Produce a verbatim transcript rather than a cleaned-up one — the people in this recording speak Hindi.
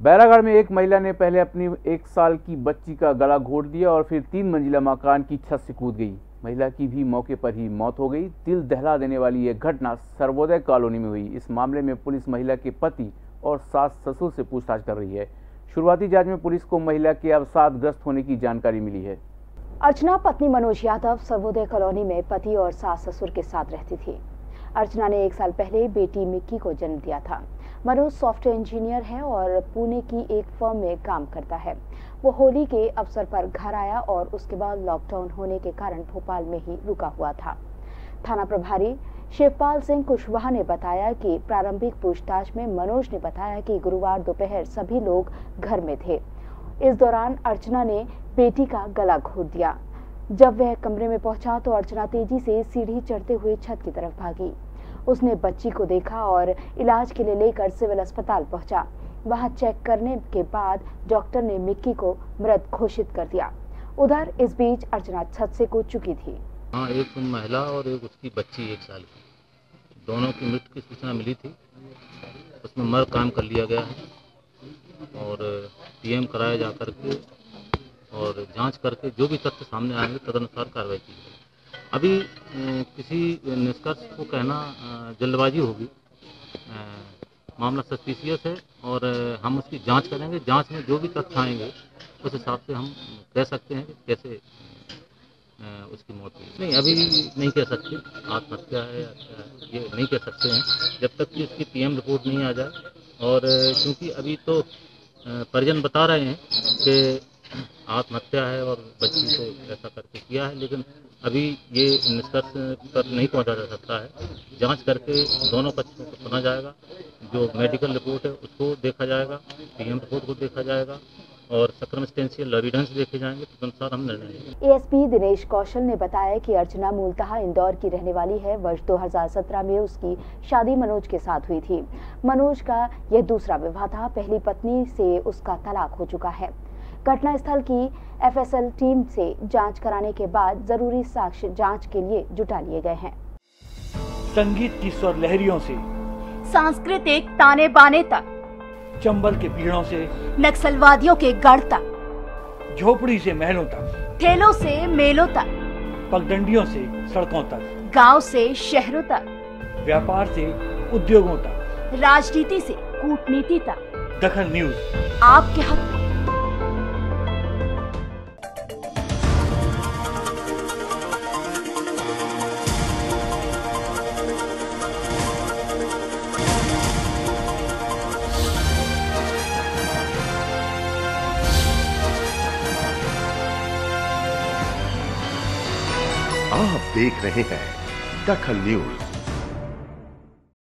बैरागढ़ में एक महिला ने पहले अपनी एक साल की बच्ची का गला घोट दिया और फिर तीन मंजिला मकान की छत से कूद गई। महिला की भी मौके पर ही मौत हो गई। दिल दहला देने वाली यह घटना सर्वोदय कॉलोनी में हुई। इस मामले में पुलिस महिला के पति और सास ससुर से पूछताछ कर रही है। शुरुआती जांच में पुलिस को महिला के अवसादग्रस्त होने की जानकारी मिली है। अर्चना पत्नी मनोज यादव सर्वोदय कॉलोनी में पति और सास ससुर के साथ रहती थी। अर्चना ने एक साल पहले बेटी मिक्की को जन्म दिया था। मनोज सॉफ्टवेयर इंजीनियर है और पुणे की एक फर्म में काम करता है। वो होली के अवसर पर घर आया और उसके बाद लॉकडाउन होने के कारण भोपाल में ही रुका हुआ था। थाना प्रभारी शिवपाल सिंह कुशवाहा ने बताया कि प्रारंभिक पूछताछ में मनोज ने बताया कि गुरुवार दोपहर सभी लोग घर में थे। इस दौरान अर्चना ने बेटी का गला घोट दिया। जब वह कमरे में पहुंचा तो अर्चना तेजी से सीढ़ी चढ़ते हुए छत की तरफ भागी। उसने बच्ची को देखा और इलाज के लिए लेकर सिविल अस्पताल पहुंचा। वहां चेक करने के बाद डॉक्टर ने मिक्की को मृत घोषित कर दिया। उधर इस बीच अर्चना छत से कूद चुकी थी। हाँ, एक महिला और एक उसकी बच्ची एक साल की, दोनों की मृत्यु की सूचना मिली थी। उसमें मर काम कर लिया गया है और पीएम कराया जा करके और जांच करके जो भी तथ्य सामने आएंगे तदनुसार कार्रवाई की जाएगी। अभी किसी निष्कर्ष को कहना जल्दबाजी होगी। मामला सस्पिशियस है और हम उसकी जांच करेंगे। जांच में जो भी तथ्य आएंगे उस हिसाब से हम कह सकते हैं कि कैसे उसकी मौत हुई। नहीं, अभी नहीं कह सकते आत्महत्या है, ये नहीं कह सकते हैं जब तक कि उसकी पीएम रिपोर्ट नहीं आ जाए। और क्योंकि अभी तो परिजन बता रहे हैं कि आत्महत्या है और बच्ची को ऐसा करके किया है, लेकिन अभी ये निष्कर्ष पर नहीं पहुंचा जा सकता है। जांच करके दोनों पक्षों को सुना जाएगा। जो मेडिकल रिपोर्ट है उसको देखा जाएगा, पीएम रिपोर्ट को देखा जाएगा और सर्कमस्टेंशियल एविडेंस देखे जाएंगे, तो अनुसार हम निर्णय लेंगे। एएसपी दिनेश कौशल ने बताया कि अर्चना मूलतः इंदौर की रहने वाली है। वर्ष दो हज़ार सत्रह में उसकी शादी मनोज के साथ हुई थी। मनोज का यह दूसरा विवाह था। पहली पत्नी से उसका तलाक हो चुका है। घटनास्थल की एफएसएल टीम से जांच कराने के बाद जरूरी साक्ष्य जांच के लिए जुटा लिए गए हैं। संगीत की स्वर लहरियों से सांस्कृतिक ताने बाने तक, चंबल के पीड़ों से नक्सलवादियों के गढ़ तक, झोपड़ी से महलों तक, ठेलों से मेलों तक, पगडंडियों से सड़कों तक, गांव से शहरों तक, व्यापार से उद्योगों तक, राजनीति से कूटनीति तक, दखल न्यूज आपके हक। आप देख रहे हैं दखल न्यूज।